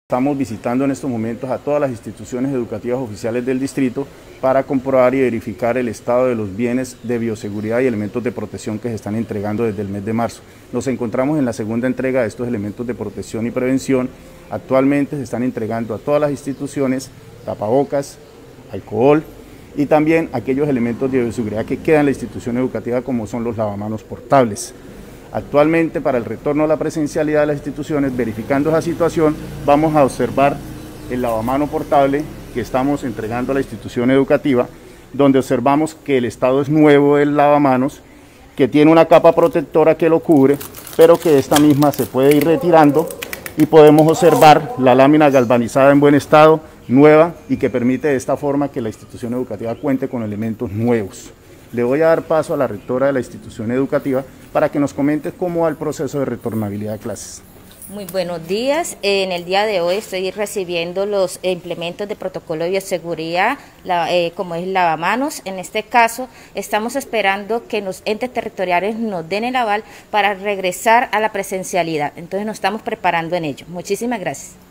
Estamos visitando en estos momentos a todas las instituciones educativas oficiales del distrito para comprobar y verificar el estado de los bienes de bioseguridad y elementos de protección que se están entregando desde el mes de marzo. Nos encontramos en la segunda entrega de estos elementos de protección y prevención. Actualmente se están entregando a todas las instituciones tapabocas, alcohol y también aquellos elementos de bioseguridad que quedan en la institución educativa, como son los lavamanos portables. Actualmente, para el retorno a la presencialidad de las instituciones, verificando esa situación, vamos a observar el lavamano portable que estamos entregando a la institución educativa, donde observamos que el estado es nuevo del lavamanos, que tiene una capa protectora que lo cubre, pero que esta misma se puede ir retirando y podemos observar la lámina galvanizada en buen estado, nueva, y que permite de esta forma que la institución educativa cuente con elementos nuevos. Le voy a dar paso a la rectora de la institución educativa para que nos comente cómo va el proceso de retornabilidad de clases. Muy buenos días. En el día de hoy estoy recibiendo los implementos de protocolo de bioseguridad, como es lavamanos. En este caso, estamos esperando que los entes territoriales nos den el aval para regresar a la presencialidad. Entonces nos estamos preparando en ello. Muchísimas gracias.